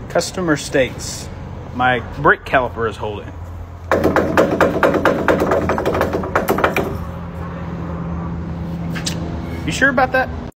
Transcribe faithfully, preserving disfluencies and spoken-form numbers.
Customer states my brake caliper is holding. You sure about that?